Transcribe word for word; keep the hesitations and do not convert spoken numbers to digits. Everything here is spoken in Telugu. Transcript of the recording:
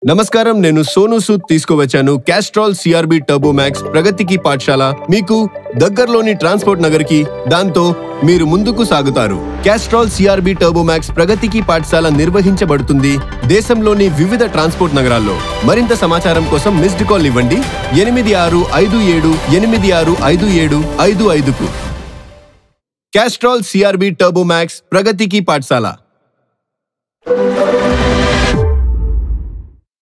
నమస్కారం, నేను సోను సూద్ తీసుకువచ్చాను క్యాస్ట్రాల్ సిఆర్బి టర్బో మ్యాక్స్ ప్రగతికి పాఠశాల మీకు దగ్గరలోని ట్రాన్స్పోర్ట్ నగర్కి. దాంతో మీరు ముందుకు సాగుతారు. క్యాస్ట్రాల్ సిఆర్బి టర్బో మ్యాక్స్ ప్రగతికి పాఠశాల నిర్వహించబడుతుంది దేశంలోని వివిధ ట్రాన్స్పోర్ట్ నగరాల్లో. మరింత సమాచారం కోసం మిస్డ్ కాల్ ఇవ్వండి ఎనిమిది ఆరు ఐదు ఏడు ఎనిమిది ఆరు ఐదు ఏడు ఐదు ఐదుకు. క్యాస్ట్రాల్ సిఆర్బి టర్బో మ్యాక్స్ ప్రగతికి పాఠశాల.